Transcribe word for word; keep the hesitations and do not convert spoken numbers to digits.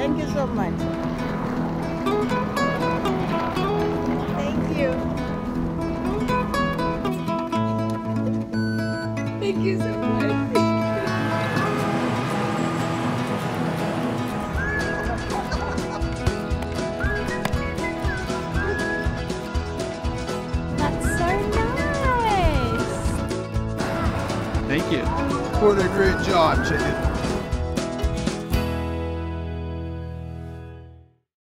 Thank you so much. Thank you. Thank you so much. That's so nice. Thank you. What a great job, chicken.